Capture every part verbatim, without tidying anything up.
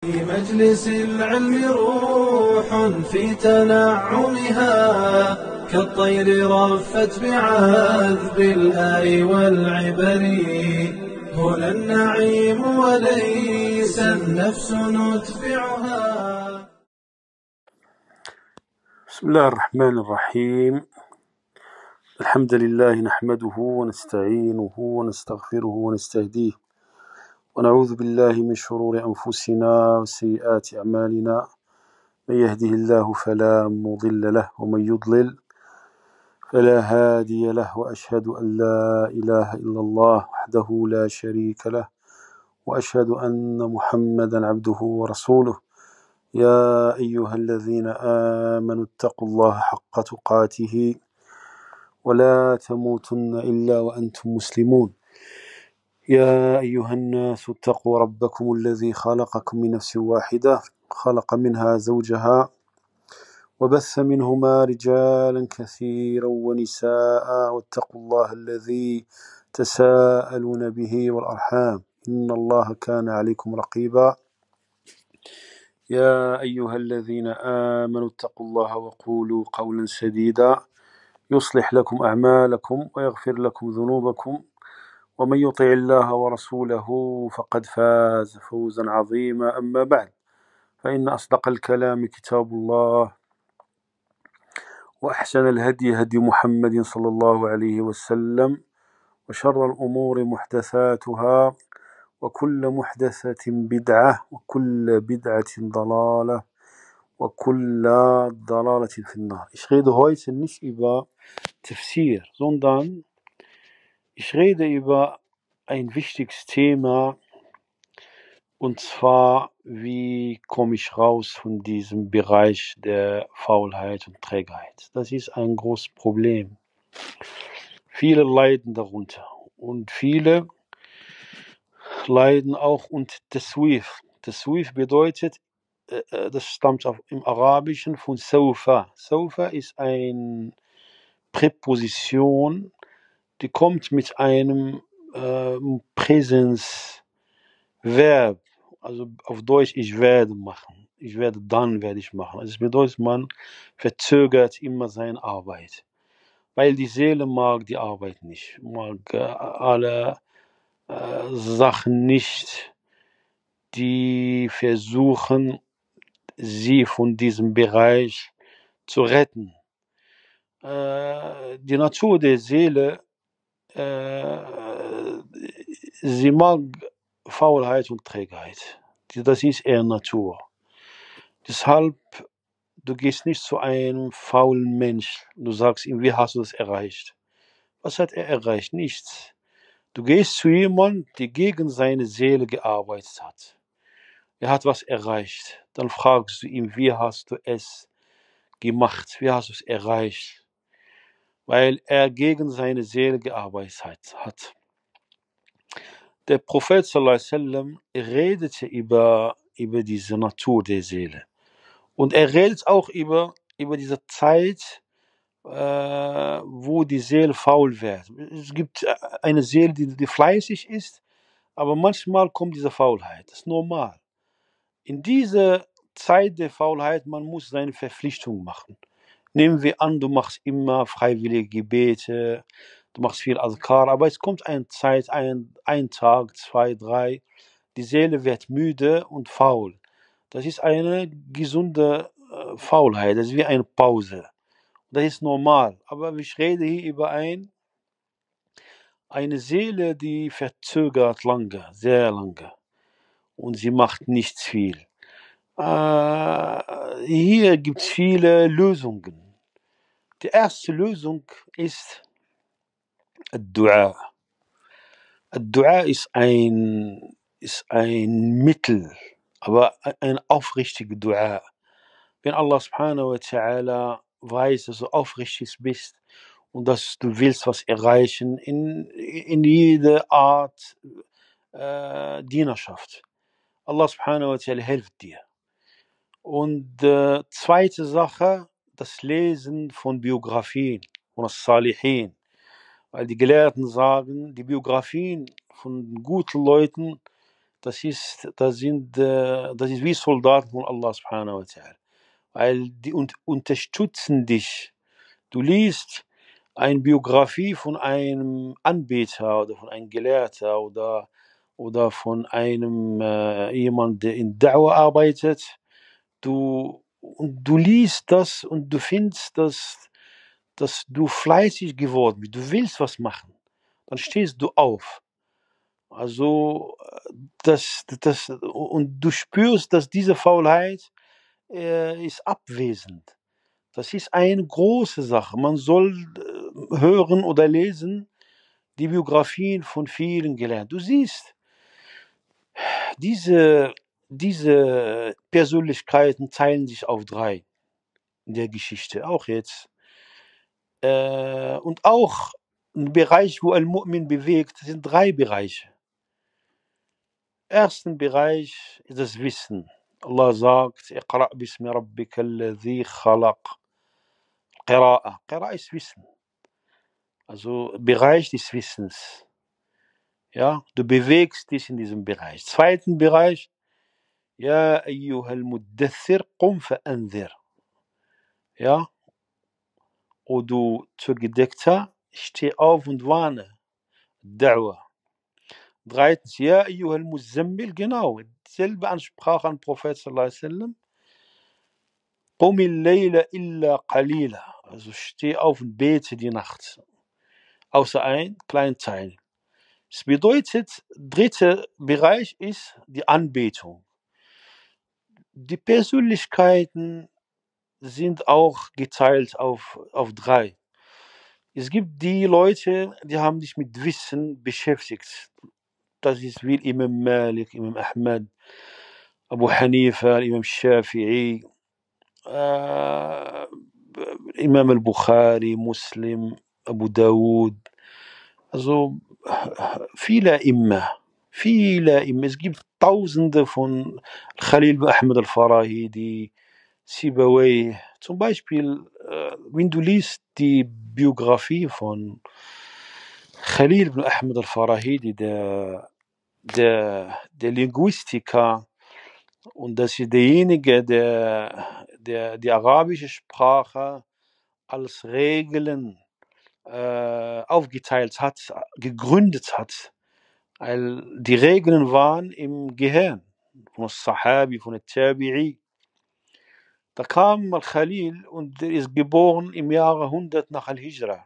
في مجلس العلم روح في تنعمها كالطير رفت بعذب الآي والعبر. هنا النعيم وليس النفس ندفعها. بسم الله الرحمن الرحيم. الحمد لله نحمده ونستعينه ونستغفره ونستهديه ونعوذ بالله من شرور أنفسنا وسيئات أعمالنا. من يهده الله فلا مضل له ومن يضلل فلا هادي له، وأشهد أن لا إله إلا الله وحده لا شريك له، وأشهد أن محمدا عبده ورسوله. يا أيها الذين آمنوا اتقوا الله حق تقاته ولا تموتن إلا وأنتم مسلمون. يا أيها الناس اتقوا ربكم الذي خلقكم من نفس واحدة، خلق منها زوجها وبث منهما رجالا كثيرا ونساء، واتقوا الله الذي تساءلون به والأرحام إن الله كان عليكم رقيبا. يا أيها الذين آمنوا اتقوا الله وقولوا قولا سديدا يصلح لكم أعمالكم ويغفر لكم ذنوبكم، ومن يطع الله ورسوله فقد فاز فوزا عظيما. أما بعد، فإن أصدق الكلام كتاب الله، وأحسن الهدي هدي محمد صلى الله عليه وسلم، وشر الأمور محدثاتها، وكل محدثة بدعة، وكل بدعة ضلالة، وكل ضلالة في النار. Ich rede heute nicht über Tafsir, sondern ich rede über ein wichtiges Thema, und zwar, wie komme ich raus von diesem Bereich der Faulheit und Trägheit. Das ist ein großes Problem. Viele leiden darunter und viele leiden auch unter Taswif. Taswif bedeutet, äh, das stammt auf, im Arabischen von Saufa. Saufa ist eine Präposition, die kommt mit einem äh, Präsensverb, also auf Deutsch ich werde machen, ich werde dann werde ich machen. Also das bedeutet, man verzögert immer seine Arbeit, weil die Seele mag die Arbeit nicht, mag äh, alle äh, Sachen nicht, die versuchen, sie von diesem Bereich zu retten. Äh, die Natur der Seele, äh, sie mag Faulheit und Trägheit. Das ist eher Natur. Deshalb, du gehst nicht zu einem faulen Mensch. Du sagst ihm, wie hast du das erreicht? Was hat er erreicht? Nichts. Du gehst zu jemandem, der gegen seine Seele gearbeitet hat. Er hat was erreicht. Dann fragst du ihn, wie hast du es gemacht? Wie hast du es erreicht? Weil er gegen seine Seele gearbeitet hat. Der Prophet sallallahu alaihi wasallam redete über, über diese Natur der Seele. Und er redet auch über, über diese Zeit, äh, wo die Seele faul wird. Es gibt eine Seele, die, die fleißig ist, aber manchmal kommt diese Faulheit. Das ist normal. In dieser Zeit der Faulheit, man muss seine Verpflichtung machen. Nehmen wir an, du machst immer freiwillige Gebete, du machst viel Adhkar, aber es kommt eine Zeit, ein, ein Tag, zwei, drei, die Seele wird müde und faul. Das ist eine gesunde äh, Faulheit, das ist wie eine Pause. Das ist normal, aber ich rede hier über ein, eine Seele, die verzögert lange, sehr lange, und sie macht nichts viel. Äh, hier gibt es viele Lösungen. Die erste Lösung ist Dua. Dua ist ein, ist ein Mittel, aber ein aufrichtiges Dua. Wenn Allah subhanahu wa ta'ala weiß, dass du aufrichtig bist und dass du willst was erreichen in, in jeder Art äh, Dienerschaft. Allah subhanahu wa ta'ala hilft dir. Und äh, zweite Sache, das Lesen von Biografien, von Salihin. Weil die Gelehrten sagen, die Biografien von guten Leuten, das ist, das sind, äh, das ist wie Soldaten von Allah subhanahu wa ta'ala. Weil die un unterstützen dich. Du liest eine Biografie von einem Anbeter oder von einem Gelehrter oder, oder von einem äh, jemand, der in Da'wah arbeitet. Du, und du liest das und du findest, dass, dass du fleißig geworden bist. Du willst was machen. Dann stehst du auf. Also, das, das, und du spürst, dass diese Faulheit äh, ist abwesend. Das ist eine große Sache. Man soll äh, hören oder lesen die Biografien von vielen Gelehrten. Du siehst, diese, diese Persönlichkeiten teilen sich auf drei in der Geschichte, auch jetzt. Äh, und auch ein Bereich, wo Al-Mu'min bewegt, sind drei Bereiche. Ersten Bereich ist das Wissen. Allah sagt, Iqra' bismi rabbika alladhi khalaq. Qira'a. Qira'a ist Wissen. Also Bereich des Wissens. Ja, du bewegst dich in diesem Bereich. Zweiten Bereich, Ja ayyuhal muddathir qum fa'anzir. Ja, O du Zugedeckter, steh auf und warne. Da'wah. Drittens, Ja ayyuhal muzammil, genau, selbe Ansprache an Prophet sallallahu alaihi wasallam. Qum al-layla illa qalila. Also steh auf und bete die Nacht. Außer ein kleinen Teil. Das bedeutet, dritter Bereich ist die Anbetung. Die Persönlichkeiten sind auch geteilt auf, auf drei. Es gibt die Leute, die haben sich mit Wissen beschäftigt. Das ist wie Imam Malik, Imam Ahmad, Abu Hanifa, Imam Shafi'i, äh, Imam al-Bukhari, Muslim, Abu Dawud. Also viele immer, viele immer. Es gibt Tausende von Khalil ibn Ahmad al-Farahidi, Sibawayh. Zum Beispiel, äh, wenn du liest die Biografie von Khalil ibn Ahmad al-Farahidi, der, der, der Linguistiker, und das ist derjenige, der, der die arabische Sprache als Regeln äh, aufgeteilt hat, gegründet hat. Weil die Regeln waren im Gehirn von Sahabi, von der Tabi'i. Da kam Al-Khalil und der ist geboren im Jahre hundert nach Al-Hijra.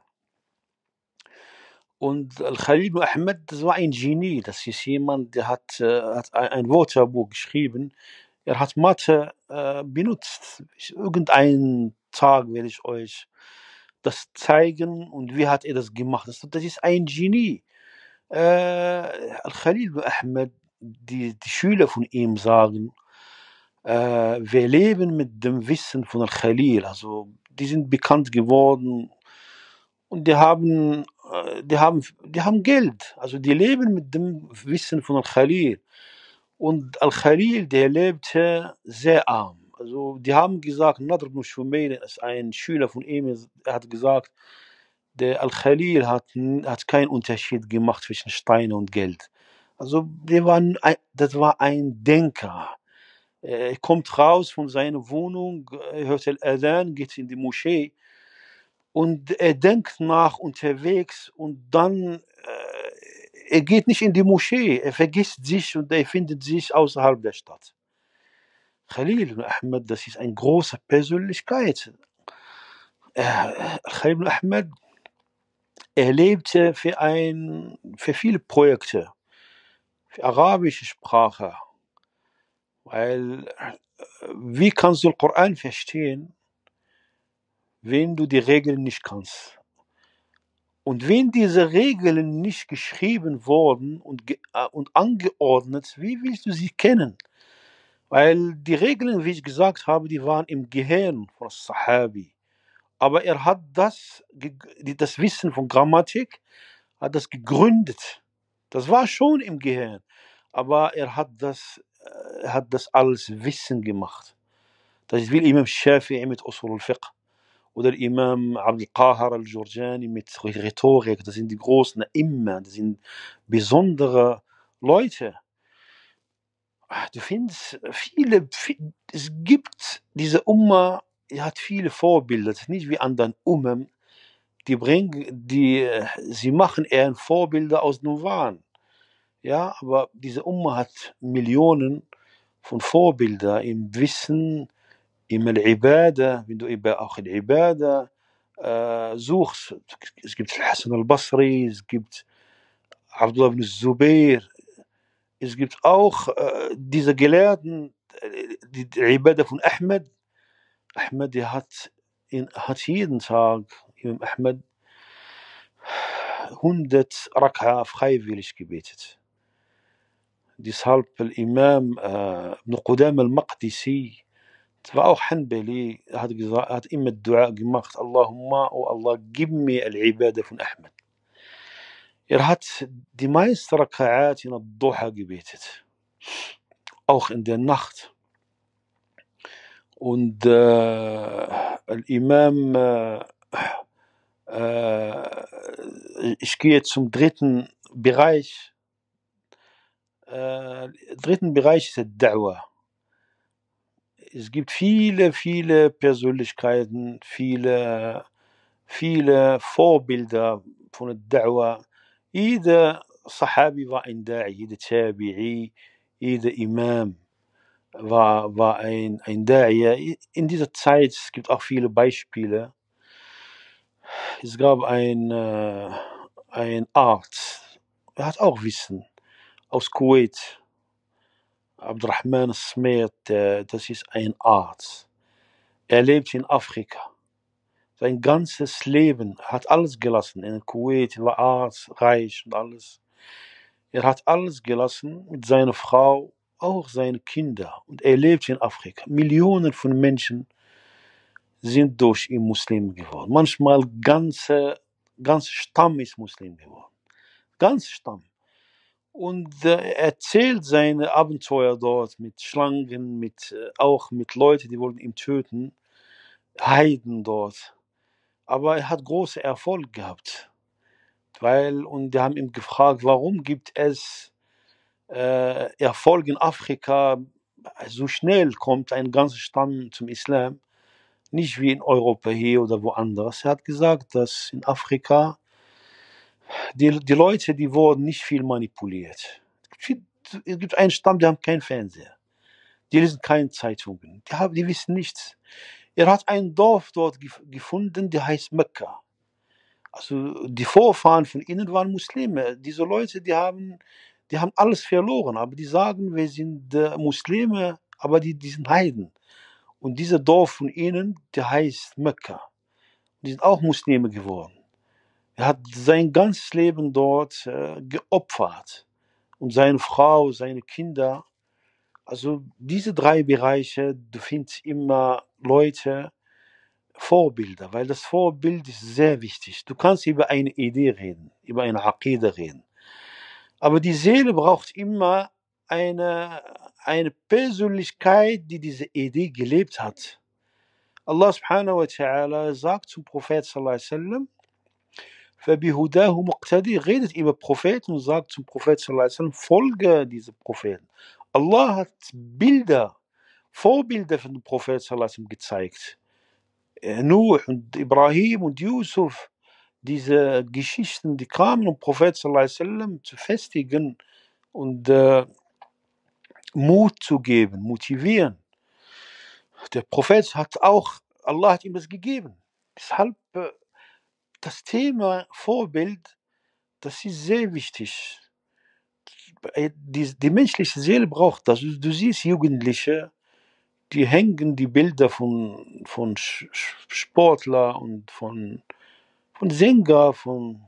Und Al-Khalil ibn Ahmad, das war ein Genie. Das ist jemand, der hat, äh, hat ein Wörterbuch geschrieben. Er hat Mathe äh, benutzt. Irgendeinen Tag werde ich euch das zeigen und wie hat er das gemacht. Das, das ist ein Genie. Äh, Al-Khalil ibn Ahmad, die, die Schüler von ihm sagen, äh, wir leben mit dem Wissen von Al-Khalil. Also die sind bekannt geworden und die haben, äh, die haben, die haben Geld. Also die leben mit dem Wissen von Al-Khalil. Und Al-Khalil, der lebte sehr arm. Also die haben gesagt, Nadr ibn Shumayl ist ein Schüler von ihm, er hat gesagt, der Al-Khalil hat, hat keinen Unterschied gemacht zwischen Stein und Geld. Also der war ein, das war ein Denker. Er kommt raus von seiner Wohnung, er hört Al-Adhan, geht in die Moschee und er denkt nach unterwegs und dann, äh, er geht nicht in die Moschee, er vergisst sich und er findet sich außerhalb der Stadt. Khalil ibn Ahmad, das ist eine große Persönlichkeit. Äh, Khalil ibn Ahmad, er lebte für, ein, für viele Projekte, für arabische Sprache. Weil, äh, wie kannst du den Koran verstehen, wenn du die Regeln nicht kannst? Und wenn diese Regeln nicht geschrieben wurden und, ge äh, und angeordnet, wie willst du sie kennen? Weil die Regeln, wie ich gesagt habe, die waren im Gehirn von Sahabi. Aber er hat das, das Wissen von Grammatik, hat das gegründet. Das war schon im Gehirn. Aber er hat das, er hat das als Wissen gemacht. Das ist wie Imam Shafi'i mit Usul al-Fiqh. Oder Imam Abd al-Qahar al-Jurjani mit Rhetorik. Das sind die großen Imam, das sind besondere Leute. du findest viele, vi- es gibt, diese Umma, die hat viele Vorbilder, das ist nicht wie anderen Ummen, die bringen, die, äh, sie machen eher Vorbilder aus dem Wahn. Ja, aber diese Umma hat Millionen von Vorbildern im Wissen, im Al-Ibadah, wenn du eben auch in Ibadah äh, suchst. Es gibt Hassan al-Basri, es gibt Abdullah ibn Zubair, es gibt auch äh, diese Gelehrten, äh, die, die Ibadah von Ahmed. Ahmed, der hat, in, hat jeden Tag, Imam Ahmed, hundert Rak'a freiwillig gebetet. Deshalb Imam äh, Ibn Qudam al-Maqdisi, das war auch Hanbali, hat, gesagt, hat immer Dua gemacht, Allahumma, oh Allah, gib mir Al-Ibadah von Ahmed. Er hat die meisten Raka'at in Ad-Duha gebetet, auch in der Nacht. Und äh, Imam, äh, äh, ich gehe zum dritten Bereich. Äh, dritten Bereich ist der Da'wah. Es gibt viele, viele Persönlichkeiten, viele, viele Vorbilder von der Da'wah. Jeder Sahabi war ein Da'i, jeder Tabi'i, jeder Imam war, war ein, ein Da'i. In dieser Zeit, es gibt auch viele Beispiele. Es gab ein, äh, ein Arzt, er hat auch Wissen, aus Kuwait. Abdurrahman Smet, das ist ein Arzt. Er lebt in Afrika. Sein ganzes Leben hat alles gelassen. In Kuwait war Arzt, reich und alles. Er hat alles gelassen mit seiner Frau, auch seine Kinder. Und er lebt in Afrika. Millionen von Menschen sind durch ihn Muslim geworden. Manchmal ganze, ganze Stamm ist Muslim geworden. Ganz Stamm. Und äh, er erzählt seine Abenteuer dort mit Schlangen, mit, äh, auch mit Leuten, die wollten ihn töten, Heiden dort. Aber er hat großen Erfolg gehabt. Weil, und die haben ihn gefragt, warum gibt es äh, Erfolg in Afrika, so schnell kommt ein ganzer Stamm zum Islam, nicht wie in Europa hier oder woanders. Er hat gesagt, dass in Afrika die, die Leute, die wurden nicht viel manipuliert. Es gibt einen Stamm, die haben keinen Fernseher. Die lesen keine Zeitungen. Die, haben, die wissen nichts. Er hat ein Dorf dort gef- gefunden, der heißt Mekka. Also die Vorfahren von ihnen waren Muslime. Diese Leute, die haben, die haben alles verloren. Aber die sagen, wir sind äh, Muslime, aber die, die sind Heiden. Und dieser Dorf von ihnen, der heißt Mekka. Die sind auch Muslime geworden. Er hat sein ganzes Leben dort äh, geopfert. Und seine Frau, seine Kinder. Also diese drei Bereiche, du findest immer Leute, Vorbilder, weil das Vorbild ist sehr wichtig. Du kannst über eine Idee reden, über eine Aqida reden. Aber die Seele braucht immer eine, eine Persönlichkeit, die diese Idee gelebt hat. Allah subhanahu wa ta'ala sagt zum Prophet sallallahu alaihi wasallam, فَبِهُدَاهُ مُقْتَدِي, redet über Propheten und sagt zum Prophet sallallahu alaihi wasallam, folge diese Propheten. Allah hat Bilder, Vorbilder von dem Prophet sallallahu alaihi wasallam gezeigt. Nuh und Ibrahim und Yusuf, diese Geschichten, die kamen, um Prophet sallallahu alaihi wasallam zu festigen und äh, Mut zu geben, motivieren. Der Prophet hat auch, Allah hat ihm das gegeben. Deshalb äh, das Thema Vorbild, das ist sehr wichtig. Die, die menschliche Seele braucht das. Du, du siehst Jugendliche, die hängen die Bilder von, von Sportler und von, von Sänger, von,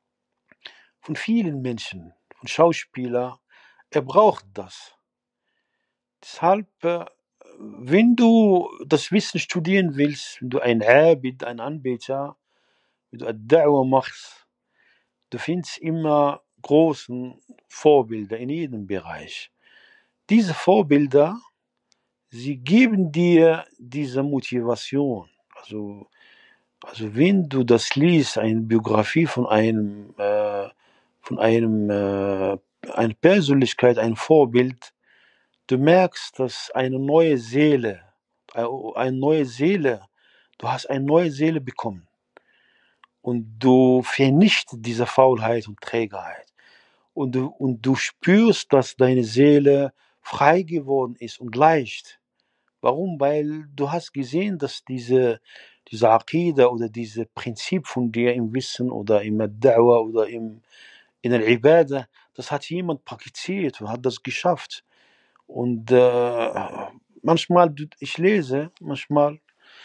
von vielen Menschen, von Schauspielern. Er braucht das. Deshalb, äh, wenn du das Wissen studieren willst, wenn du ein Abid, ein Anbeter, wenn du Ad-Da'wah machst, du findest immer großen Vorbilder in jedem Bereich. Diese Vorbilder, sie geben dir diese Motivation. Also, also wenn du das liest, eine Biografie von einem, äh, von einem, äh, einer Persönlichkeit, ein Vorbild, du merkst, dass eine neue Seele, eine neue Seele, du hast eine neue Seele bekommen. Und du vernichtest diese Faulheit und Trägheit. Und du, und du spürst, dass deine Seele frei geworden ist und leicht. Warum? Weil du hast gesehen, dass diese, diese Aqida oder dieses Prinzip von dir im Wissen oder im Da'wah oder im, in der Ibadah, das hat jemand praktiziert und hat das geschafft. Und äh, manchmal, ich lese, manchmal,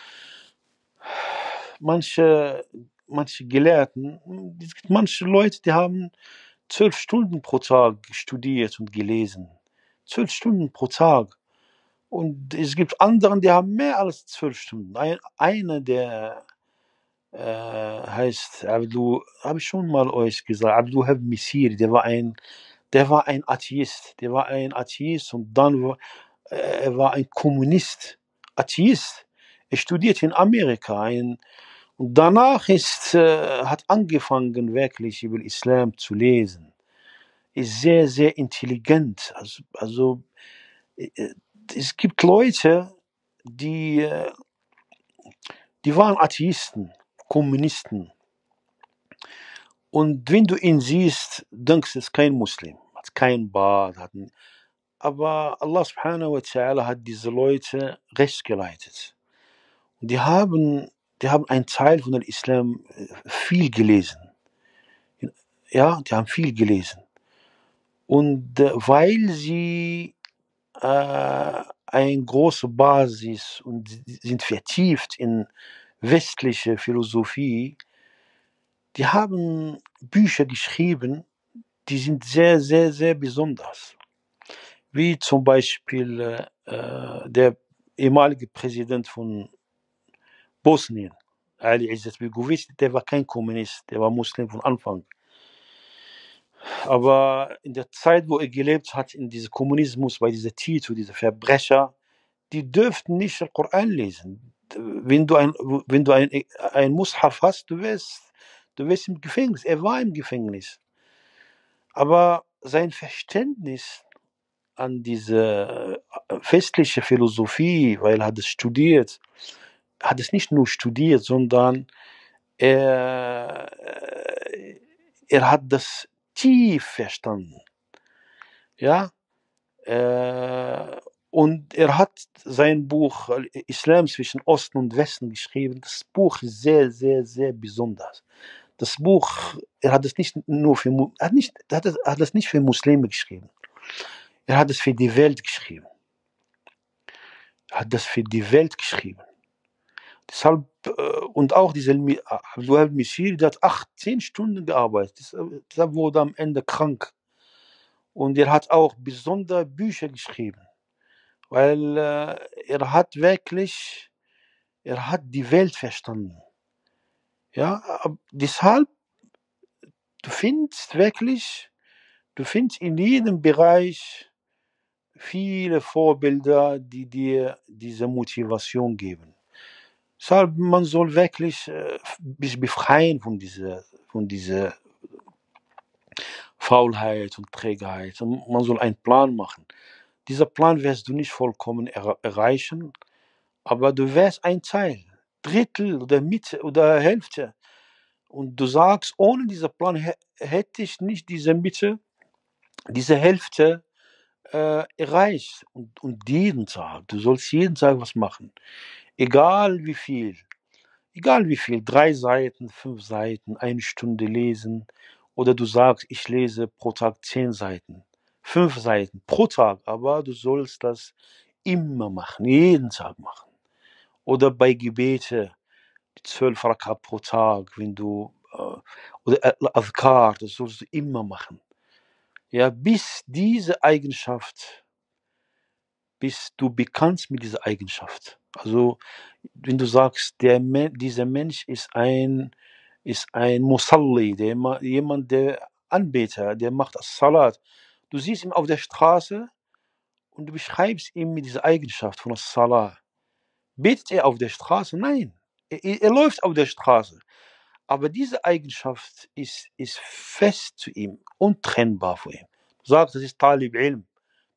manche, manche Gelehrten, es gibt manche Leute, die haben zwölf Stunden pro Tag studiert und gelesen. Zwölf Stunden pro Tag. Und es gibt anderen, die haben mehr als zwölf Stunden. Ein, einer, der äh, heißt Abdul, habe ich schon mal euch gesagt, Abdul Wahab Misiri, der war ein, der war ein Atheist. Der war ein Atheist und dann war äh, er war ein Kommunist. Atheist. Er studierte in Amerika. Ein, und danach ist, äh, hat angefangen, wirklich über Islam zu lesen. Ist sehr, sehr intelligent. Also, also äh, es gibt Leute, die, äh, die waren Atheisten, Kommunisten. Und wenn du ihn siehst, denkst du, es ist kein Muslim, hat kein Bart, hat ein, aber Allah subhanahu wa ta'ala hat diese Leute rechts geleitet. Und die haben, die haben einen Teil von dem Islam äh, viel gelesen. Ja, die haben viel gelesen. Und äh, weil sie äh, eine große Basis und sie sind vertieft in westliche Philosophie, die haben Bücher geschrieben, die sind sehr, sehr, sehr besonders. Wie zum Beispiel äh, der ehemalige Präsident von Bosnien, Ali Izetbegovic, der war kein Kommunist, der war Muslim von Anfang. Aber in der Zeit, wo er gelebt hat, in diesem Kommunismus, bei dieser Tito, diese Verbrecher, die dürften nicht den Koran lesen. Wenn du ein, wenn du ein, ein Mushaf hast, du wirst, du wirst im Gefängnis. Er war im Gefängnis. Aber sein Verständnis an diese westliche Philosophie, weil er hat es studiert, hat es nicht nur studiert, sondern er, er hat das tief verstanden. Ja, äh, und er hat sein Buch Islam zwischen Osten und Westen geschrieben. Das Buch ist sehr, sehr, sehr besonders. Das Buch, er hat es nicht nur für, er hat nicht, er hat es, er hat es nicht für Muslime geschrieben. Er hat es für die Welt geschrieben. Er hat das für die Welt geschrieben. Deshalb, und auch dieser Abdul Wahab Misiri, der hat achtzehn Stunden gearbeitet. Der wurde am Ende krank. Und er hat auch besondere Bücher geschrieben. Weil äh, er hat wirklich, er hat die Welt verstanden. Ja, deshalb, du findest wirklich, du findest in jedem Bereich viele Vorbilder, die dir diese Motivation geben. Deshalb, man soll wirklich äh, sich befreien von dieser, von dieser Faulheit und Trägheit. Und man soll einen Plan machen. Dieser Plan wirst du nicht vollkommen er erreichen, aber du wirst ein Teil, Drittel oder Mitte oder Hälfte. Und du sagst, ohne diesen Plan hätte ich nicht diese Mitte, diese Hälfte äh, erreicht. Und, und jeden Tag, du sollst jeden Tag was machen. Egal wie viel. Egal wie viel, drei Seiten, fünf Seiten, eine Stunde lesen. Oder du sagst, ich lese pro Tag zehn Seiten. Fünf Seiten pro Tag, aber du sollst das immer machen, jeden Tag machen. Oder bei Gebete, zwölf Rakat pro Tag, wenn du, äh, oder Adhkar, das sollst du immer machen. Ja, bis diese Eigenschaft, bis du bekannst mit dieser Eigenschaft. Also, wenn du sagst, der, dieser Mensch ist ein, ist ein Musalli, der, jemand, der Anbeter, der macht As-Salat. Du siehst ihn auf der Straße und du beschreibst ihn mit dieser Eigenschaft von As-Salat. Betet er auf der Straße? Nein. Er, er läuft auf der Straße. Aber diese Eigenschaft ist, ist fest zu ihm, untrennbar von ihm. Du sagst, das ist Talib Ilm.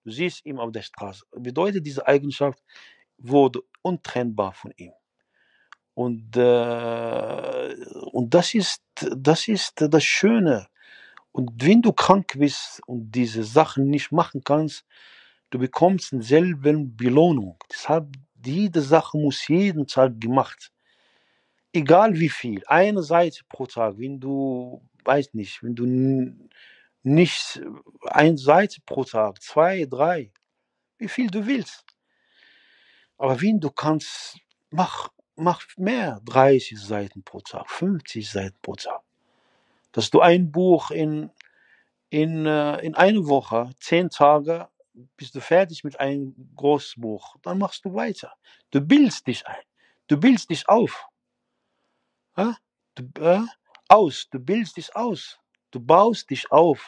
Du siehst ihn auf der Straße. Bedeutet, diese Eigenschaft wurde untrennbar von ihm. Und, äh, und das ist, das ist das Schöne. Und wenn du krank bist und diese Sachen nicht machen kannst, du bekommst dieselbe Belohnung. Deshalb, jede Sache muss jeden Tag gemacht. Egal wie viel. Eine Seite pro Tag. Wenn du, weiß nicht, wenn du nicht eine Seite pro Tag, zwei, drei, wie viel du willst. Aber wenn du kannst, mach, mach mehr. dreißig Seiten pro Tag, fünfzig Seiten pro Tag. Dass du ein Buch in, in, äh, in einer Woche, zehn Tage, bist du fertig mit einem Großbuch. Dann machst du weiter. Du bildest dich ein. Du bildest dich auf. Äh? Du, äh? Aus. Du bildest dich aus. Du baust dich auf.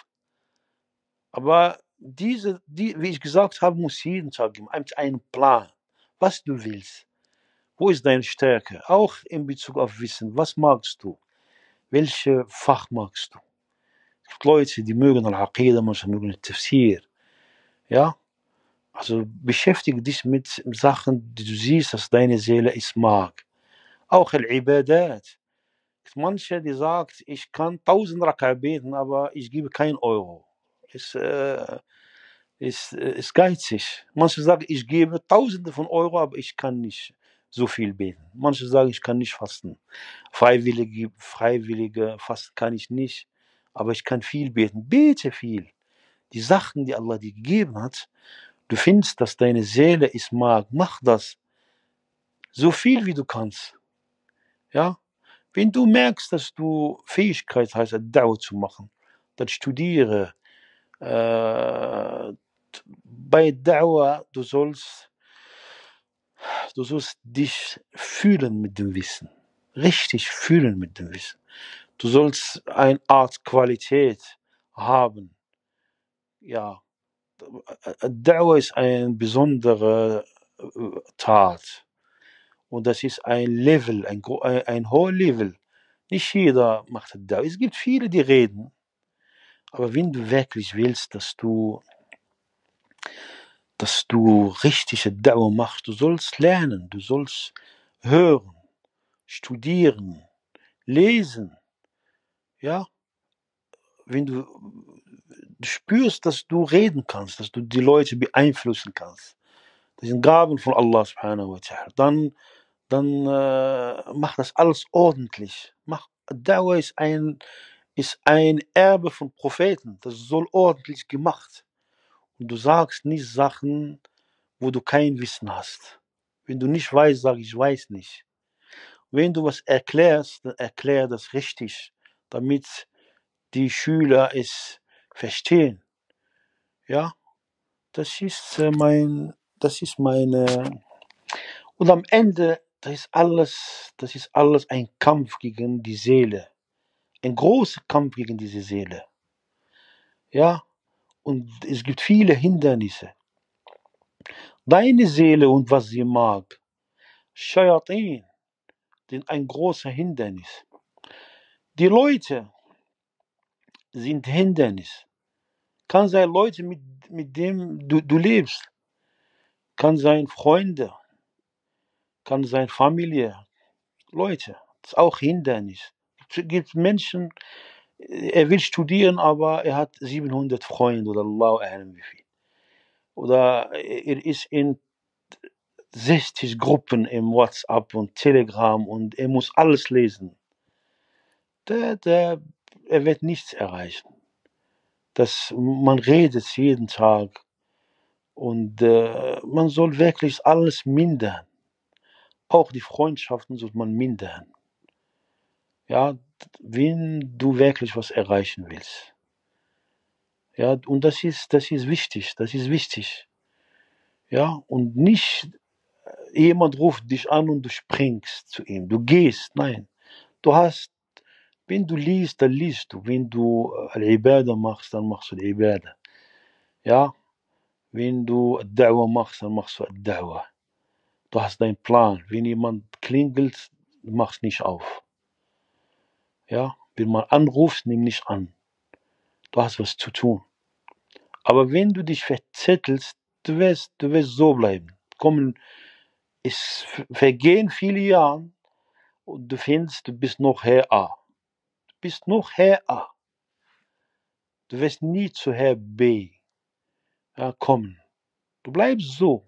Aber diese, die, wie ich gesagt habe, muss jeden Tag geben. Einen Plan. Was du willst. Wo ist deine Stärke? Auch in Bezug auf Wissen. Was magst du? Welche Fach magst du? Es gibt Leute, die mögen Al-Aqidah, manche mögen Tafsir. Ja? Also beschäftige dich mit Sachen, die du siehst, dass deine Seele es mag. Auch Al-Ibadat. Manche, die sagt, ich kann tausend Raka beten, aber ich gebe keinen Euro. Ist, äh, ist, äh, ist geizig. Manche sagen, ich gebe tausende von Euro, aber ich kann nicht so viel beten. Manche sagen, ich kann nicht fasten. Freiwillige, freiwillige Fasten kann ich nicht, aber ich kann viel beten. Bete viel. Die Sachen, die Allah dir gegeben hat, du findest, dass deine Seele es mag. Mach das. So viel wie du kannst. Ja? Wenn du merkst, dass du Fähigkeit hast, Da'wah zu machen, dann studiere. Äh, bei Da'wah, du sollst, du sollst dich fühlen mit dem Wissen. Richtig fühlen mit dem Wissen. Du sollst eine Art Qualität haben. Ja, Da'wah ist eine besondere Tat. Und das ist ein Level, ein, ein, ein hohes Level. Nicht jeder macht Da'wah. Es gibt viele, die reden. Aber wenn du wirklich willst, dass du, dass du richtige Da'wah machst, du sollst lernen, du sollst hören, studieren, lesen. Ja? Wenn du, du spürst, dass du reden kannst, dass du die Leute beeinflussen kannst. Das sind Gaben von Allah subhanahu wa ta'ala. Dann, dann äh, mach das alles ordentlich. Mach, Da'wah ist ein, ist ein Erbe von Propheten. Das soll ordentlich gemacht. Und du sagst nicht Sachen, wo du kein Wissen hast. Wenn du nicht weißt, sag ich weiß nicht. Wenn du was erklärst, dann erklär das richtig, damit die Schüler es verstehen. Ja, das ist äh, mein, das ist meine. Und am Ende, das ist alles, das ist alles ein Kampf gegen die Seele, ein großer Kampf gegen diese Seele. Ja, und es gibt viele Hindernisse. Deine Seele und was sie mag, Shayatin, sind ein großer Hindernis. Die Leute sind Hindernis. Kann sein Leute, mit, mit denen du, du lebst. Kann sein Freunde. Kann sein Familie. Leute, das ist auch Hindernis. Es gibt Menschen, er will studieren, aber er hat siebenhundert Freunde oder Allahu a'lam wie viel. Oder er ist in sechzig Gruppen im WhatsApp und Telegram und er muss alles lesen. Der, der, er wird nichts erreichen. Das, man redet jeden Tag und äh, man soll wirklich alles mindern. Auch die Freundschaften soll man mindern. Ja, wenn du wirklich was erreichen willst. Ja, und das ist, das ist wichtig, das ist wichtig. Ja, und nicht jemand ruft dich an und du springst zu ihm, du gehst, nein. Du hast, wenn du liest, dann liest du. Wenn du Al-Ibadah machst, dann machst du Al-Ibadah. Ja, wenn du Da'wah machst, dann machst du Da'wah. Du hast deinen Plan. Wenn jemand klingelt, du machst nicht auf. Ja, wenn man anruft, nimm nicht an. Du hast was zu tun. Aber wenn du dich verzettelst, du wirst, du wirst so bleiben. Kommen, es vergehen viele Jahre und du findest, du bist noch Herr A. Du bist noch Herr A. Du wirst nie zu Herr B ja, kommen. Du bleibst so.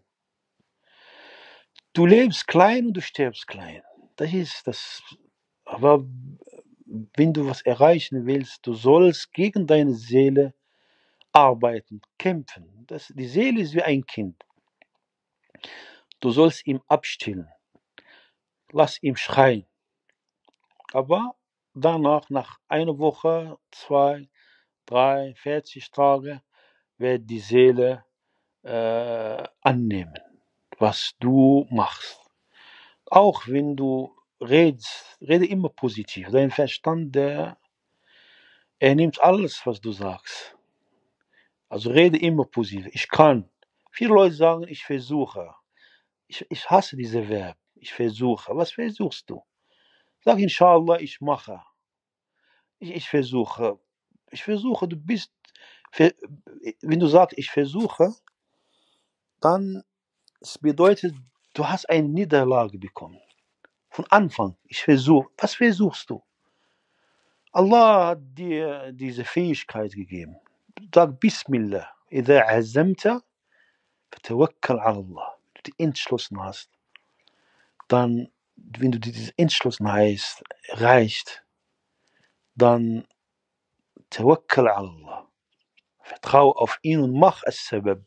Du lebst klein und du stirbst klein. Das ist das. Aber wenn du was erreichen willst, du sollst gegen deine Seele arbeiten, kämpfen. Das, die Seele ist wie ein Kind. Du sollst ihn abstillen. Lass ihn schreien. Aber danach, nach einer Woche, zwei, drei, vierzig Tage, wird die Seele äh, annehmen, was du machst. Auch wenn du redest, rede immer positiv. Dein Verstand, der, er nimmt alles, was du sagst. Also rede immer positiv. Ich kann. Viele Leute sagen, ich versuche. Ich, ich hasse diese Verb. Ich versuche. Was versuchst du? Sag inshallah, ich mache. Ich, ich versuche. Ich versuche, du bist, wenn du sagst, ich versuche, dann es bedeutet, du hast eine Niederlage bekommen. Von Anfang. Ich versuche. Was versuchst du? Allah hat dir diese Fähigkeit gegeben. Sag Bismillah. إذا عزمت فتوكل على الله. Wenn du die Entschlossen hast, dann, wenn du diese Entschlossenheit reicht, dann tawakkal ala Allah. Vertrau auf ihn und mach as-Sabab.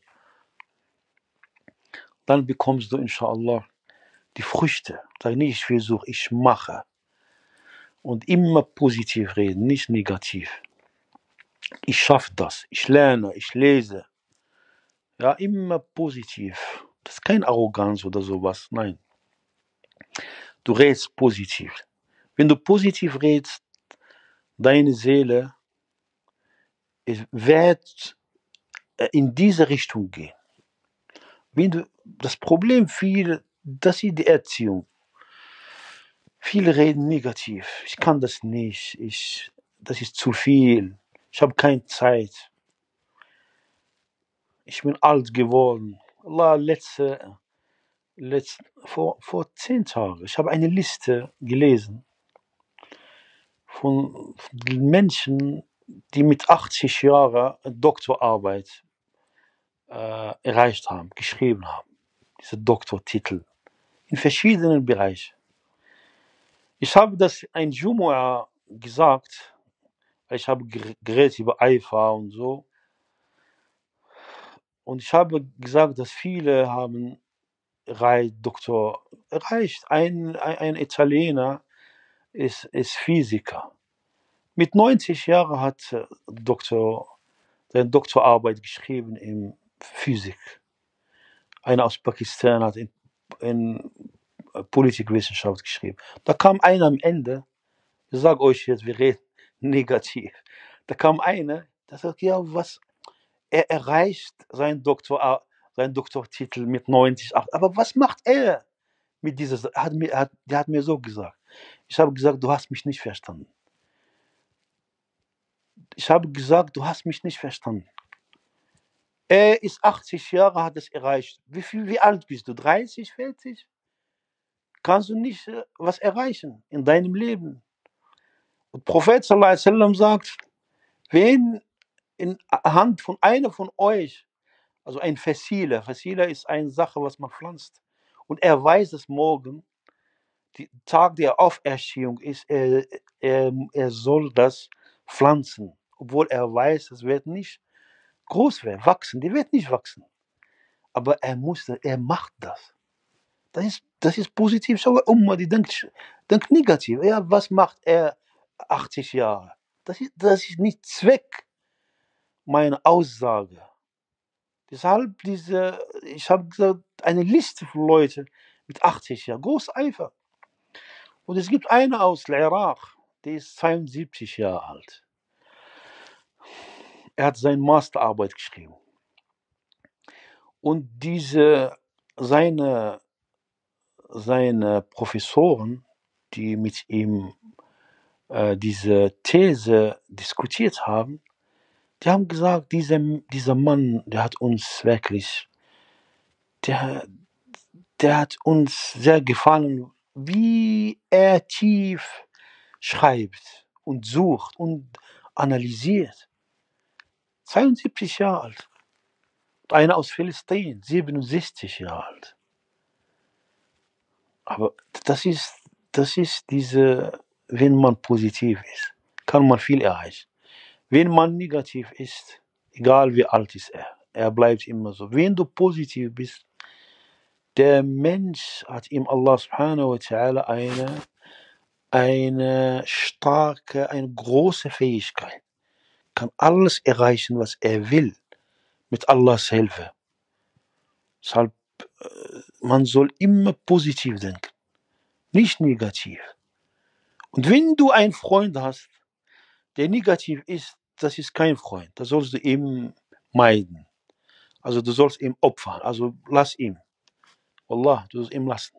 Dann bekommst du inshallah die Früchte. Sag nicht, ich versuche, ich mache. Und immer positiv reden, nicht negativ. Ich schaffe das, ich lerne, ich lese. Ja, immer positiv. Das ist keine Arroganz oder sowas, nein. Du redest positiv. Wenn du positiv redest, deine Seele wird in diese Richtung gehen. Wenn du, das Problem viele, das ist die Erziehung. Viele reden negativ. Ich kann das nicht. Ich, das ist zu viel. Ich habe keine Zeit. Ich bin alt geworden. Allah, letzte, letzte, vor, vor zehn Tagen, ich habe eine Liste gelesen von, von Menschen, die mit achtzig Jahren Doktorarbeit äh, erreicht haben, geschrieben haben. Diese Doktortitel. In verschiedenen Bereichen. Ich habe das ein Jumu'ah gesagt, ich habe geredet über Eifa und so. Und ich habe gesagt, dass viele haben Doktor erreicht. Ein, ein, ein Italiener ist, ist Physiker. Mit neunzig Jahren hat Doktor, seine Doktorarbeit geschrieben in Physik. Einer aus Pakistan hat in, in Politikwissenschaft geschrieben. Da kam einer am Ende, ich sage euch jetzt, wir reden negativ. Da kam einer, der sagt, ja, was, er erreicht seinen, Doktor, seinen Doktortitel mit neunzig, aber was macht er mit dieser, er hat mir, er hat, der hat mir so gesagt. Ich habe gesagt, du hast mich nicht verstanden. Ich habe gesagt, du hast mich nicht verstanden. Er ist achtzig Jahre, hat es erreicht. Wie, viel, wie alt bist du? dreißig, vierzig? Kannst du nicht äh, was erreichen in deinem Leben? Und Prophet sallallahu alaihi wasallam sagt, wenn in Hand von einer von euch, also ein Fassile, Fassile ist eine Sache, was man pflanzt, und er weiß es morgen, der Tag der Auferstehung ist, er, er, er soll das pflanzen, obwohl er weiß, es wird nicht groß werden, wachsen, die wird nicht wachsen. Aber er muss, er macht das. Das ist, das ist positiv. Schau, Umma, die denkt, denkt negativ. Ja, was macht er achtzig Jahre? Das ist, das ist nicht Zweck meiner Aussage. Deshalb diese, ich habe gesagt, eine Liste von Leuten mit achtzig Jahren, groß Eifer. Und es gibt eine aus Irak, die ist zweiundsiebzig Jahre alt. Er hat seine Masterarbeit geschrieben. Und diese, seine, seine Professoren, die mit ihm äh, diese These diskutiert haben, Die haben gesagt, dieser, dieser Mann, der hat uns wirklich, der, der hat uns sehr gefallen, wie er tief schreibt und sucht und analysiert. zweiundsiebzig Jahre alt. Einer aus Philistien, siebenundsechzig Jahre alt. Aber das ist, das ist diese, wenn man positiv ist, kann man viel erreichen. Wenn man negativ ist, egal wie alt ist er, er bleibt immer so. Wenn du positiv bist, der Mensch hat ihm Allah subhanahu wa ta'ala eine, eine starke, eine große Fähigkeit. Kann alles erreichen, was er will, mit Allahs Hilfe. Deshalb, man soll immer positiv denken, nicht negativ. Und wenn du einen Freund hast, der negativ ist, das ist kein Freund. Das sollst du ihm meiden. Also du sollst ihm opfern. Also lass ihn. Wallah, du sollst ihm lassen.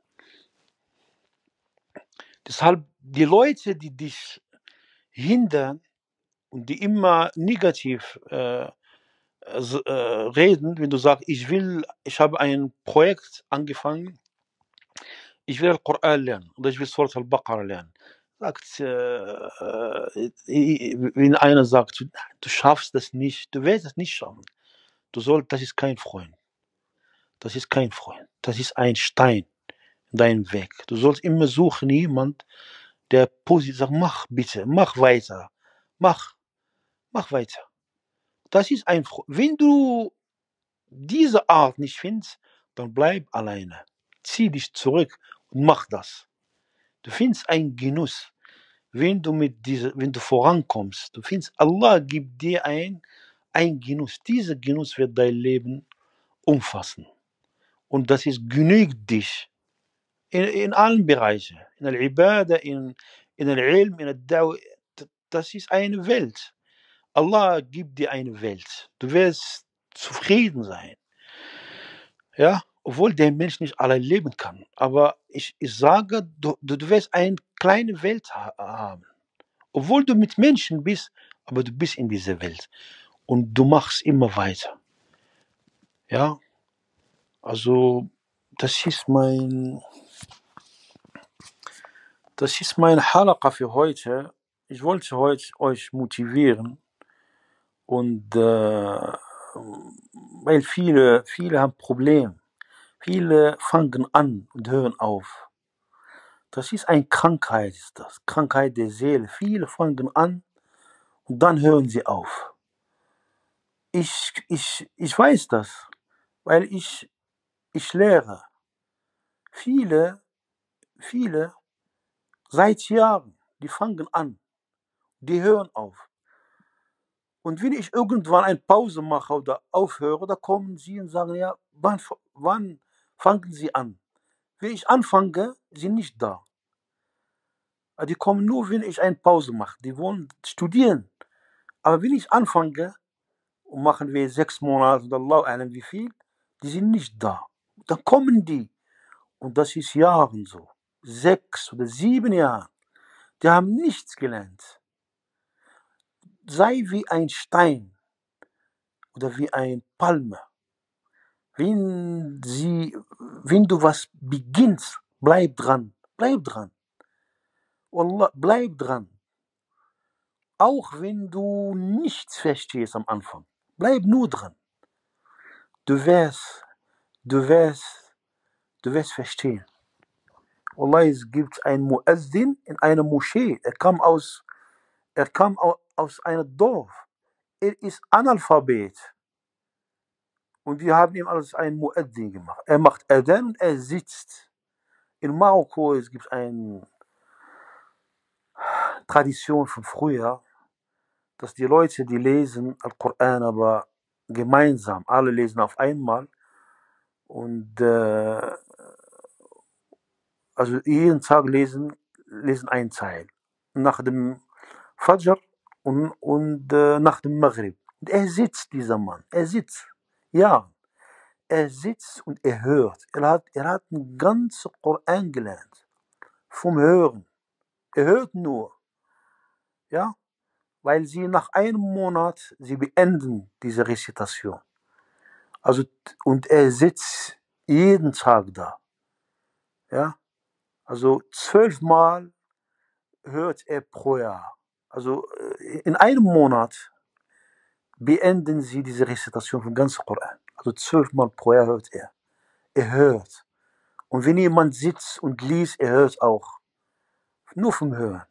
Deshalb, die Leute, die dich hindern und die immer negativ äh, äh, reden, wenn du sagst, ich will, ich habe ein Projekt angefangen, ich will Koran lernen oder ich will Surat al-Baqarah lernen. Sagt, äh, äh, wenn einer sagt, du schaffst das nicht, du wirst es nicht schaffen. Du sollst, das ist kein Freund. Das ist kein Freund. Das ist ein Stein in deinem Weg. Du sollst immer suchen, jemand, der positiv sagt, mach bitte, mach weiter, mach, mach weiter. Das ist ein Freund. Wenn du diese Art nicht findest, dann bleib alleine. Zieh dich zurück und mach das. Du findest einen Genuss, wenn du mit dieser, wenn du vorankommst. Du findest, Allah gibt dir ein, ein Genuss. Dieser Genuss wird dein Leben umfassen. Und das ist genügt dich in, in allen Bereichen. In der Ibadah, in, in der Ilm, in der Da'wah. Das ist eine Welt. Allah gibt dir eine Welt. Du wirst zufrieden sein. Ja, obwohl der Mensch nicht allein leben kann. Aber ich, ich sage, du, du wirst eine kleine Welt ha- haben. Obwohl du mit Menschen bist, aber du bist in dieser Welt. Und du machst immer weiter. Ja, also das ist mein, das ist mein Halaqa für heute. Ich wollte heute euch motivieren. Und äh, weil viele, viele haben Probleme. Viele fangen an und hören auf. Das ist eine Krankheit, ist das. Krankheit der Seele. Viele fangen an und dann hören sie auf. Ich, ich, ich weiß das, weil ich, ich lehre. Viele, viele, seit Jahren, die fangen an, die hören auf. Und wenn ich irgendwann eine Pause mache oder aufhöre, da kommen sie und sagen, ja, wann, wann fangen sie an? Wenn ich anfange, sind nicht da. Die kommen nur, wenn ich eine Pause mache. Die wollen studieren. Aber wenn ich anfange, und machen wir sechs Monate oder Allah alam wie viel, die sind nicht da. Dann kommen die. Und das ist Jahren so. Sechs oder sieben Jahre. Die haben nichts gelernt. Sei wie ein Stein oder wie ein Palme. Wenn, sie, wenn du was beginnst, bleib dran. Bleib dran. Wallah, bleib dran. Auch wenn du nichts verstehst am Anfang. Bleib nur dran. Du wirst, du wirst, du wirst verstehen. Wallah, es gibt einen Muezzin in einer Moschee. Er kam aus, er kam aus einem Dorf. Er ist Analphabet. Und wir haben ihm als einen Muezzin gemacht. Er macht Adhan und er sitzt. In Marokko es gibt eine Tradition von früher, dass die Leute, die lesen Al-Quran, aber gemeinsam, alle lesen auf einmal. Und äh, also jeden Tag lesen, lesen ein Teil. Nach dem Fajr und, und äh, nach dem Maghrib. Und er sitzt, dieser Mann. Er sitzt. Ja. Er sitzt und er hört. Er hat, er hat den ganzen Koran gelernt. Vom Hören. Er hört nur. Ja. weil sie nach einem Monat, sie beenden diese Rezitation. Also, und er sitzt jeden Tag da. Ja? Also zwölfmal hört er pro Jahr. Also in einem Monat beenden sie diese Rezitation vom ganzen Koran. Also zwölfmal pro Jahr hört er. Er hört. Und wenn jemand sitzt und liest, er hört auch. Nur vom Hören.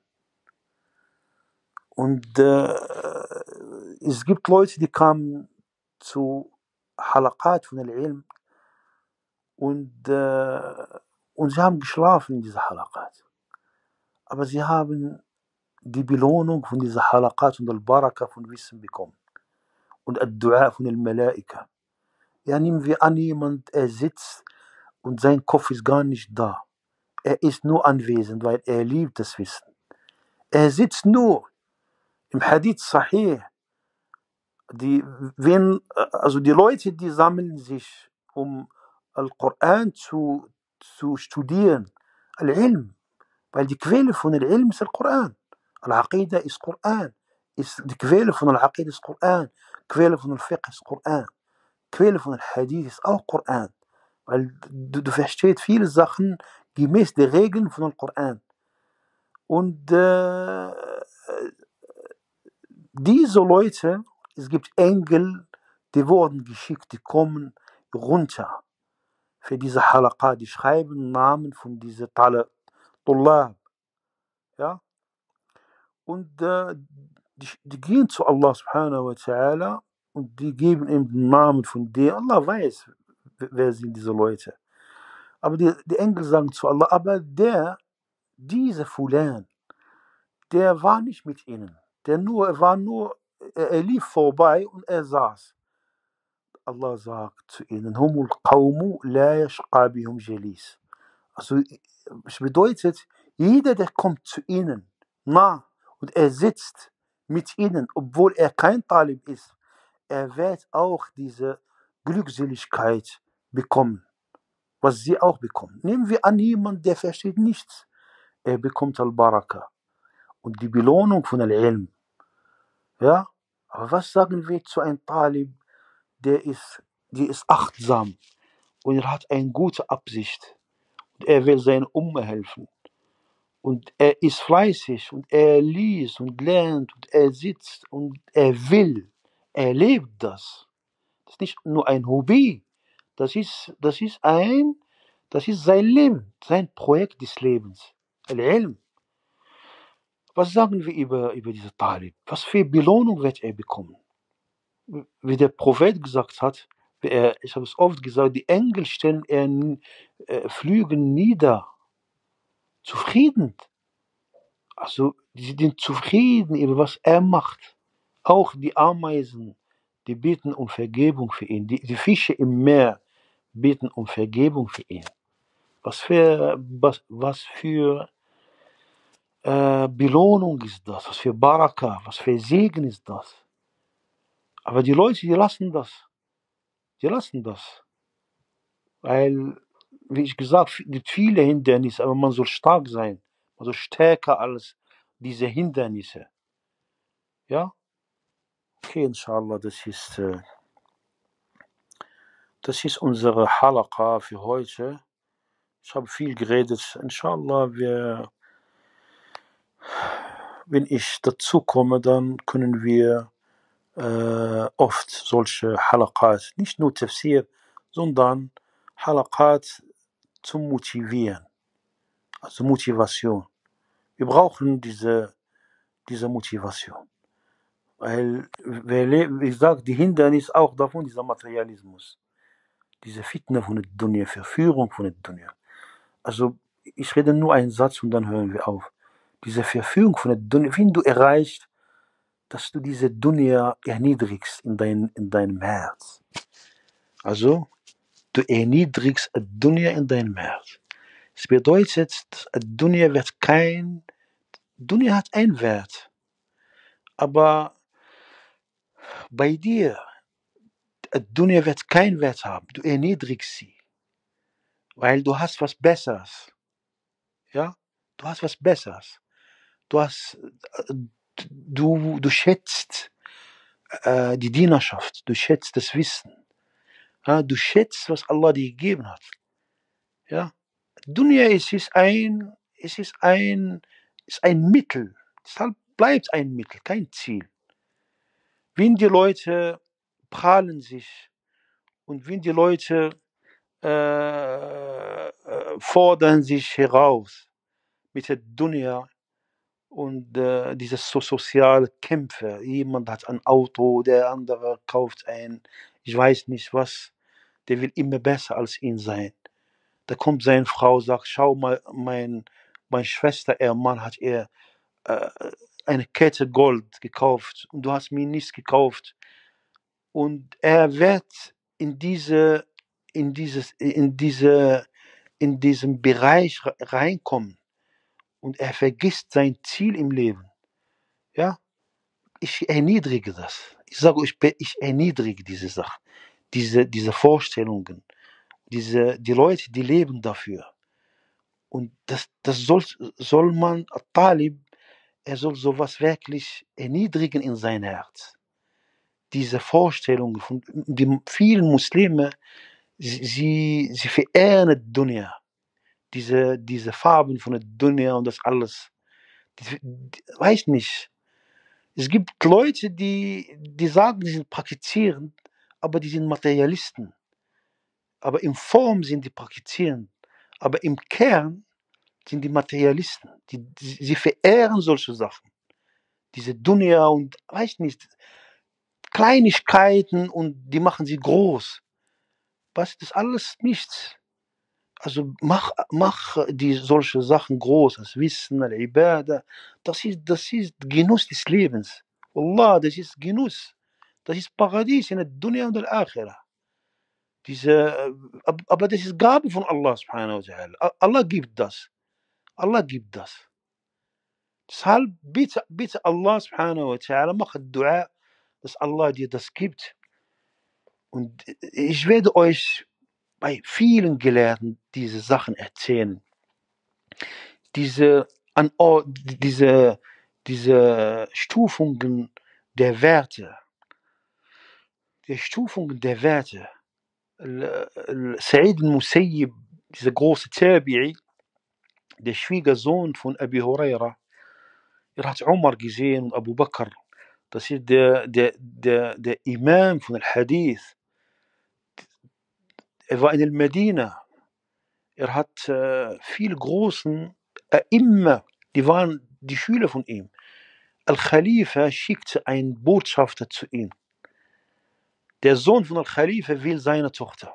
Und äh, es gibt Leute, die kamen zu Halaqat von Al-Ilm und, äh, und sie haben geschlafen in dieser Halaqat. Aber sie haben die Belohnung von dieser Halaqat und Al-Baraka von Wissen bekommen. Und Ad-Dua von Al-Malaika. Ja, nehmen wir an, jemand, er sitzt und sein Kopf ist gar nicht da. Er ist nur anwesend, weil er liebt das Wissen. Er sitzt nur im Hadith Sahih. Die, wenn, also die Leute, die sammeln sich, um Al-Quran zu, zu studieren. Al-Ilm. Weil die Quelle von Al-Ilm ist Al-Quran. Al-Aqidah ist Quran. Ist die Quelle von Al-Aqidah ist Quran. Quelle von Al-Fiqh ist Quran. Quelle von Al-Hadith ist auch Quran. Weil du, du verstehst viele Sachen gemäß der Regeln von Al-Quran. Und äh, diese Leute, es gibt Engel, die wurden geschickt, die kommen runter für diese Halaqa, die schreiben Namen von diesen Tullab. Ja? Und äh, die, die gehen zu Allah subhanahu wa ta'ala und die geben ihm den Namen von dir. Allah weiß, wer sind diese Leute. Aber die, die Engel sagen zu Allah, aber der, dieser Fulan, der war nicht mit ihnen. Der nur, er war nur, er, er lief vorbei und er saß. Allah sagt zu ihnen, Humul qawmu la yashqa bihum jalis. Also, es bedeutet, jeder, der kommt zu ihnen, nah, und er sitzt mit ihnen, obwohl er kein Talib ist, er wird auch diese Glückseligkeit bekommen, was sie auch bekommen. Nehmen wir an, jemand, der versteht nichts, er bekommt Al-Baraka und die Belohnung von Al-Ilm. Ja, aber was sagen wir zu einem Talib, der ist, die ist achtsam und er hat eine gute Absicht und er will seinen Umma helfen und er ist fleißig und er liest und lernt und er sitzt und er will, er lebt das. Das ist nicht nur ein Hobby, das ist, das ist ein, das ist sein Leben, sein Projekt des Lebens. Al-Ilm. Was sagen wir über, über diese Talib? Was für Belohnung wird er bekommen? Wie der Prophet gesagt hat, er, ich habe es oft gesagt, die Engel stellen er, äh, Flügen nieder. Zufrieden. Also, die sind zufrieden über was er macht. Auch die Ameisen, die beten um Vergebung für ihn. Die, die Fische im Meer beten um Vergebung für ihn. Was für, was, was für äh, Belohnung ist das? Was für Baraka, was für Segen ist das? Aber die Leute, die lassen das. Die lassen das. Weil, wie ich gesagt habe, es gibt viele Hindernisse, aber man soll stark sein. Man soll stärker als diese Hindernisse. Ja? Okay, inshallah, das ist, äh, das ist unsere Halaqa für heute. Ich habe viel geredet. Inshallah, wir, wenn ich dazu komme, dann können wir äh, oft solche Halaqat, nicht nur Tafsir, sondern Halaqat zum Motivieren. Also Motivation. Wir brauchen diese, diese Motivation. Weil, wie gesagt, die Hindernis auch davon, dieser Materialismus. Diese Fitna von der Dunya, Verführung von der Dunya. Also, ich rede nur einen Satz und dann hören wir auf. Diese Verführung von der Dunya, wenn du erreichst, dass du diese Dunya erniedrigst in, dein, in deinem Herz. Also, du erniedrigst die Dunya in deinem Herz. Es bedeutet, die Dunya wird kein, Dunya hat einen Wert. Aber bei dir, die Dunya wird keinen Wert haben. Du erniedrigst sie. Weil du hast was Besseres. Ja? Du hast was Besseres. Du hast, du, du schätzt äh, die Dienerschaft, du schätzt das Wissen, ja? Du schätzt, was Allah dir gegeben hat. Ja? Dunya es ist ein, es ist ein, ist ein Mittel, deshalb bleibt ein Mittel, kein Ziel. Wenn die Leute prahlen sich und wenn die Leute äh, äh, fordern sich heraus mit der Dunya und äh, diese so soziale Kämpfe, jemand hat ein Auto, der andere kauft ein, ich weiß nicht was, der will immer besser als ihn sein. Da kommt seine Frau, sagt, schau mal, mein, meine Schwester, ihr Mann hat ihr äh, eine Kette Gold gekauft und du hast mir nichts gekauft. Und er wird in diese, in dieses, in diese, in diesen Bereich reinkommen und er vergisst sein Ziel im Leben. Ja, ich erniedrige das. Ich sage euch, ich erniedrige diese Sache, diese, diese Vorstellungen, diese, die Leute, die leben dafür. Und das, das soll, soll man, Talib, er soll sowas wirklich erniedrigen in sein Herz. Diese Vorstellungen von die vielen Muslime, sie, sie verehren die Dunya. Diese, diese Farben von der Dunya und das alles. Die, die, weiß nicht. Es gibt Leute, die, die sagen, sie sind praktizierend, aber die sind Materialisten. Aber in Form sind die praktizierend. Aber im Kern sind die Materialisten. Die, die, sie verehren solche Sachen. Diese Dunya und, weiß nicht, Kleinigkeiten und die machen sie groß. Was, das ist alles nichts. Also mach, mach die solche Sachen groß, das Wissen, Al-Ibadah, das ist, das ist Genuss des Lebens. Wallah, das ist Genuss. Das ist Paradies in der Dunya und der Akhirah. Diese, aber das ist Gabe von Allah subhanahu wa ta'ala. Allah gibt das. Allah gibt das. Deshalb bitte, bitte Allah subhanahu wa ta'ala, mach Dua, dass Allah dir das gibt. Und ich werde euch bei vielen Gelehrten diese Sachen erzählen. Diese, an, diese, diese Stufungen der Werte. Die Stufungen der Werte. Sa'id al-Musayyib, dieser große Tabi'i, der Schwiegersohn von Abi Huraira, er hat Umar gesehen und Abu Bakr. Das ist der, der, der, der Imam von Al-Hadith. Er war in Medina. Er hat äh, viele großen A'imma, die waren die Schüler von ihm. Al-Khalifa schickte einen Botschafter zu ihm. Der Sohn von Al-Khalifa will seine Tochter.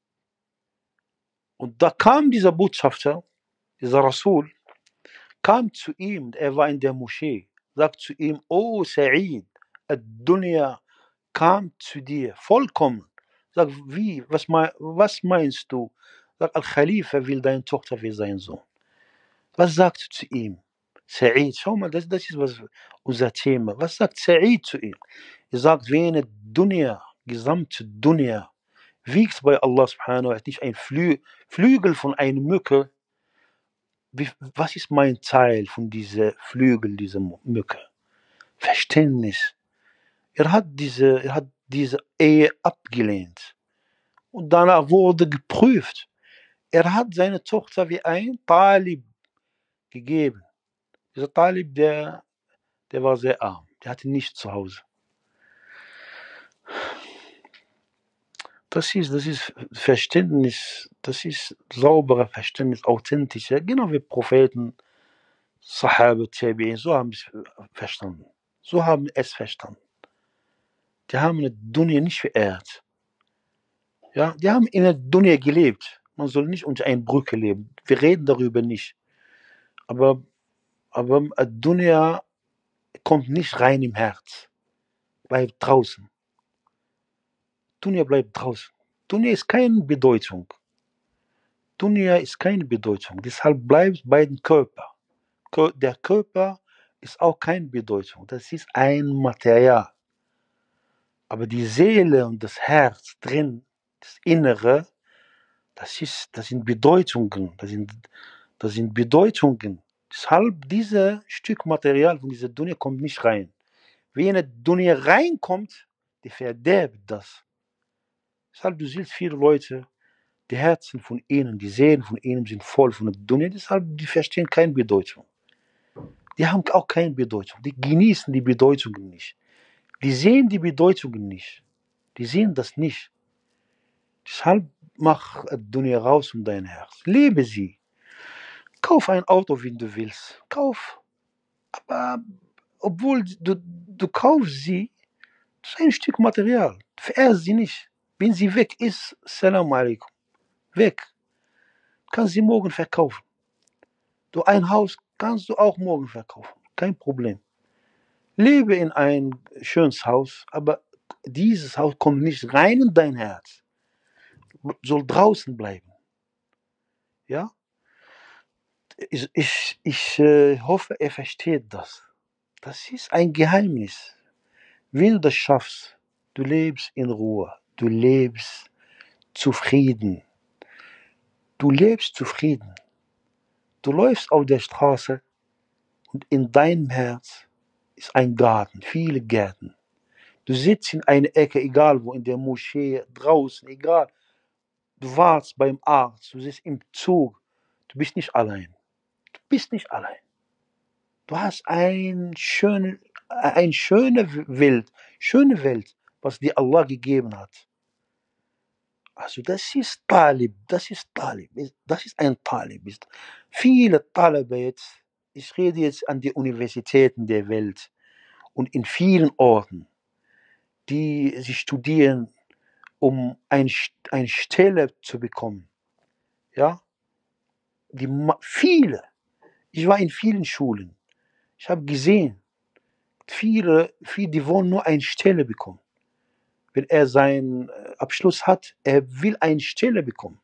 Und da kam dieser Botschafter, dieser Rasul, kam zu ihm, er war in der Moschee, sagt zu ihm, oh Sa'id, ad-Dunya kam zu dir, vollkommen. Sagt, wie, was, mein, was meinst du? Sagt, Al-Khalifa will deine Tochter wie sein Sohn. Was sagt er zu ihm? Sa'id, schau mal, das, das ist was, unser Thema. Was sagt Sa'id zu ihm? Er sagt, wenn eine Dunya, gesamte Dunya, wiegt bei Allah subhanahu wa ta'ala nicht ein Flü Flügel von einer Mücke. Wie, was ist mein Teil von diesem Flügel, dieser Mücke? Verständnis. Er hat diese, er hat diese Ehe abgelehnt. Und danach wurde geprüft. Er hat seine Tochter wie ein Talib gegeben. Dieser Talib, der, der war sehr arm. Der hatte nichts zu Hause. Das ist, das ist Verständnis, das ist sauberer Verständnis, authentischer, genau wie Propheten, Sahaba, Tabi'in, so haben es verstanden. So haben es verstanden. Die haben in der Dunya nicht verehrt. Ja, die haben in der Dunya gelebt. Man soll nicht unter einer Brücke leben. Wir reden darüber nicht. Aber, aber die Dunya kommt nicht rein im Herz. Bleibt draußen. Dunya bleibt draußen. Dunya ist keine Bedeutung. Dunya ist keine Bedeutung. Deshalb bleibt bei dem Körper. Der Körper ist auch keine Bedeutung. Das ist ein Material. Aber die Seele und das Herz drin, das Innere, das, ist, das sind Bedeutungen. Das sind, das sind Bedeutungen. Deshalb, dieses Stück Material von dieser Dunya kommt nicht rein. Wenn eine Dunya reinkommt, die verderbt das. Deshalb, du siehst viele Leute, die Herzen von ihnen, die Seelen von ihnen sind voll von der Dunya, deshalb, die verstehen keine Bedeutung. Die haben auch keine Bedeutung. Die genießen die Bedeutung nicht. Die sehen die Bedeutung nicht. Die sehen das nicht. Deshalb, mach die Dunya raus um dein Herz. Lebe sie. Kauf ein Auto, wenn du willst. Kauf. Aber obwohl du, du kaufst sie, das ist ein Stück Material. Verehrst sie nicht. Wenn sie weg ist, Salam alaikum. Weg. Kannst sie morgen verkaufen. Du ein Haus kannst du auch morgen verkaufen. Kein Problem. Lebe in ein schönes Haus, aber dieses Haus kommt nicht rein in dein Herz. Soll draußen bleiben. Ja? Ich, ich, ich äh, hoffe, er versteht das. Das ist ein Geheimnis. Wenn du das schaffst, du lebst in Ruhe, du lebst zufrieden. Du lebst zufrieden. Du läufst auf der Straße und in deinem Herz ist ein Garten, viele Gärten. Du sitzt in einer Ecke, egal wo, in der Moschee, draußen, egal. Du wartest beim Arzt, du sitzt im Zug. Du bist nicht allein. Du bist nicht allein. Du hast ein schöne, eine schöne Welt, schöne Welt, was dir Allah gegeben hat. Also das ist Talib, das ist Talib, das ist ein Talib. Viele Talib jetzt, ich rede jetzt an die Universitäten der Welt und in vielen Orten, die sie studieren, um ein, eine Stelle zu bekommen. Ja, die, viele. Ich war in vielen Schulen. Ich habe gesehen, viele, viele, die wollen nur eine Stelle bekommen. Wenn er seinen Abschluss hat, er will eine Stelle bekommen.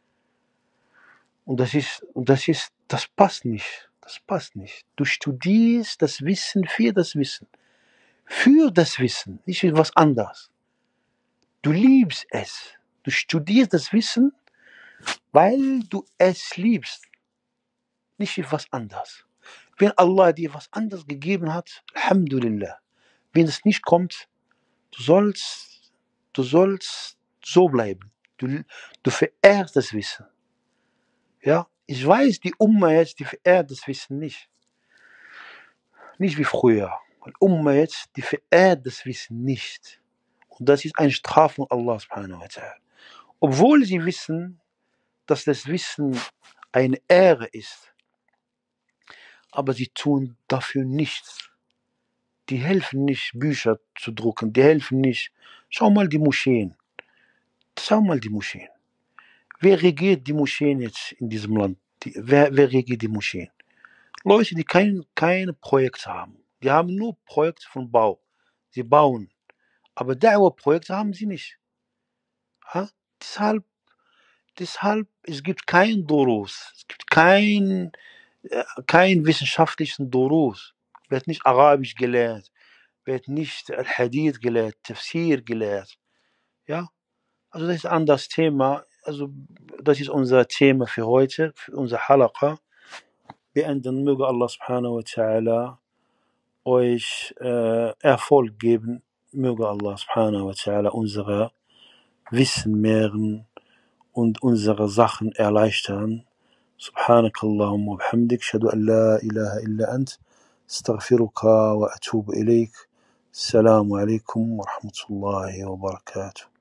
Und das ist, und das ist, das passt nicht. Das passt nicht. Du studierst das Wissen für das Wissen. Für das Wissen, nicht für was anderes. Du liebst es. Du studierst das Wissen, weil du es liebst. Nicht für was anderes. Wenn Allah dir was anderes gegeben hat, Alhamdulillah. Wenn es nicht kommt, du sollst, du sollst so bleiben. Du, du verehrst das Wissen. Ja, ich weiß, die Umma jetzt, die verehrt das Wissen nicht. Nicht wie früher. Die Umma jetzt, die verehrt das Wissen nicht. Und das ist eine Strafe von Allah subhanahu wa ta'ala. Obwohl sie wissen, dass das Wissen eine Ehre ist. Aber sie tun dafür nichts. Die helfen nicht, Bücher zu drucken. Die helfen nicht. Schau mal die Moscheen. Schau mal die Moscheen. Wer regiert die Moscheen jetzt in diesem Land? Die, wer, wer regiert die Moscheen? Leute, die kein, keine Projekte haben. Die haben nur Projekte von Bau. Sie bauen. Aber Da'wah-Projekte haben sie nicht. Ha? Deshalb, deshalb, es gibt kein Durus. Es gibt kein, kein wissenschaftlichen Durus. Wird nicht Arabisch gelehrt. Wird nicht Al-Hadith gelehrt. Tafsir gelehrt. Ja? Also das ist ein anderes Thema. Also das ist unser Thema für heute, für unser Halaqa. Beenden möge Allah subhanahu wa ta'ala euch äh, Erfolg geben. Möge Allah subhanahu wa ta'ala unsere Wissen mehren und unsere Sachen erleichtern. Subhanakallahumma wa bihamdik, ashhadu an la ilaha illa ant, astaghfiruka wa atubu ilayk. Assalamu alaikum wa rahmatullahi wa barakatuh.